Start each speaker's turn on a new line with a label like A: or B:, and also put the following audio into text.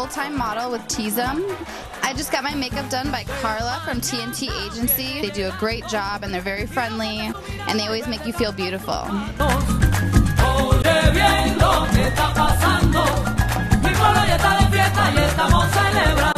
A: full-time model with Teasem. I just got my makeup done by Carla from TNT Agency. They do a great job and they're very friendly and they always make you feel beautiful.
B: Oye bien lo que está pasando, mi pueblo ya está de fiesta y estamos celebrando.